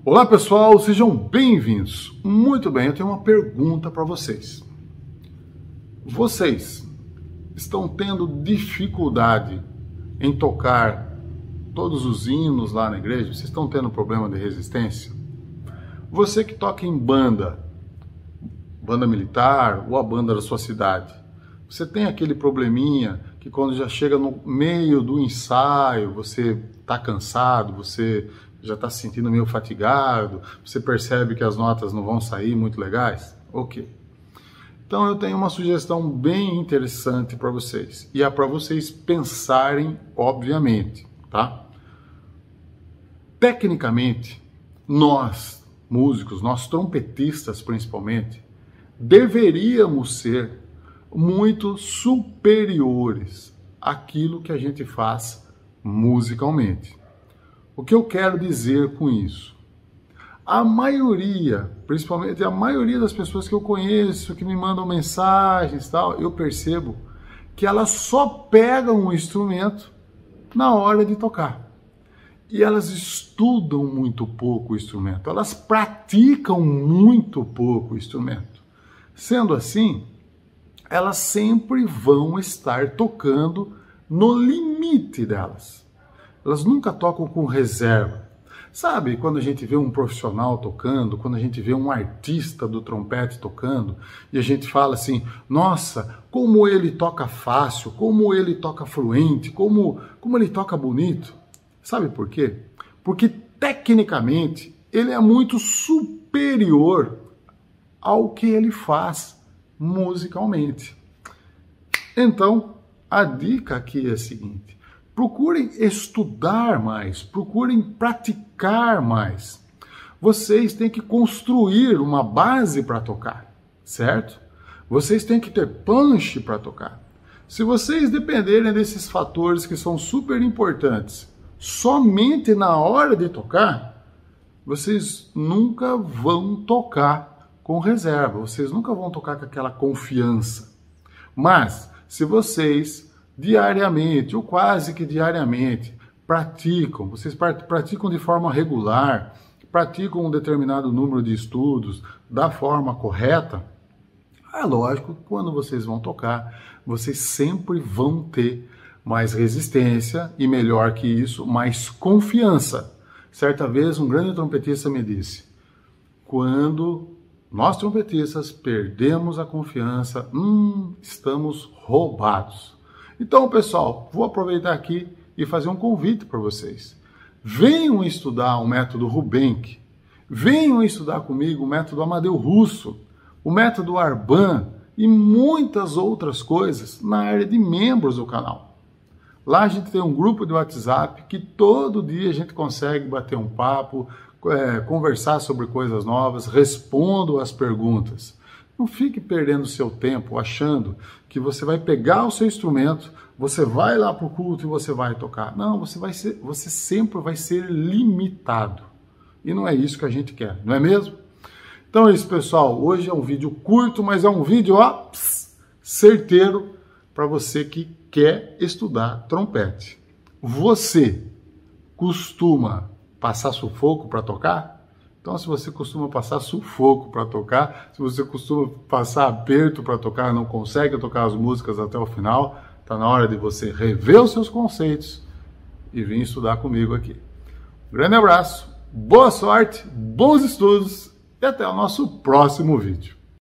Olá pessoal, sejam bem-vindos. Muito bem, eu tenho uma pergunta para vocês. Vocês estão tendo dificuldade em tocar todos os hinos lá na igreja? Vocês estão tendo problema de resistência? Você que toca em banda militar ou a banda da sua cidade, você tem aquele probleminha que quando já chega no meio do ensaio, você está cansado, você já está se sentindo meio fatigado, você percebe que as notas não vão sair muito legais? Ok. Então eu tenho uma sugestão bem interessante para vocês. E é para vocês pensarem, obviamente, tá? Tecnicamente, nós, músicos, nós trompetistas principalmente, deveríamos ser muito superiores àquilo que a gente faz musicalmente. O que eu quero dizer com isso? A maioria, principalmente a maioria das pessoas que eu conheço, que me mandam mensagens e tal, eu percebo que elas só pegam o instrumento na hora de tocar. E elas estudam muito pouco o instrumento, elas praticam muito pouco o instrumento. Sendo assim, elas sempre vão estar tocando no limite delas. Elas nunca tocam com reserva. Sabe, quando a gente vê um profissional tocando, quando a gente vê um artista do trompete tocando, e a gente fala assim, nossa, como ele toca fácil, como ele toca fluente, como ele toca bonito. Sabe por quê? Porque tecnicamente ele é muito superior ao que ele faz musicalmente. Então, a dica aqui é a seguinte: procurem estudar mais, procurem praticar mais. Vocês têm que construir uma base para tocar, certo? Vocês têm que ter punch para tocar. Se vocês dependerem desses fatores que são super importantes somente na hora de tocar, vocês nunca vão tocar com reserva, vocês nunca vão tocar com aquela confiança. Mas, se vocês diariamente, ou quase que diariamente, vocês praticam de forma regular, praticam um determinado número de estudos da forma correta, é lógico que quando vocês vão tocar, vocês sempre vão ter mais resistência e, melhor que isso, mais confiança. Certa vez um grande trompetista me disse, quando nós trompetistas perdemos a confiança, estamos roubados. Então, pessoal, vou aproveitar aqui e fazer um convite para vocês. Venham estudar o método Houbenk, venham estudar comigo o método Amadeu Russo, o método Arban e muitas outras coisas na área de membros do canal. Lá a gente tem um grupo de WhatsApp que todo dia a gente consegue bater um papo, conversar sobre coisas novas, respondo as perguntas. Não fique perdendo seu tempo achando que você vai pegar o seu instrumento, você vai lá para o culto e você vai tocar. Não, você sempre vai ser limitado. E não é isso que a gente quer, não é mesmo? Então é isso, pessoal. Hoje é um vídeo curto, mas é um vídeo certeiro para você que quer estudar trompete. Você costuma passar sufoco para tocar? Então, se você costuma passar sufoco para tocar, se você costuma passar aperto para tocar, não consegue tocar as músicas até o final, está na hora de você rever os seus conceitos e vir estudar comigo aqui. Um grande abraço, boa sorte, bons estudos e até o nosso próximo vídeo.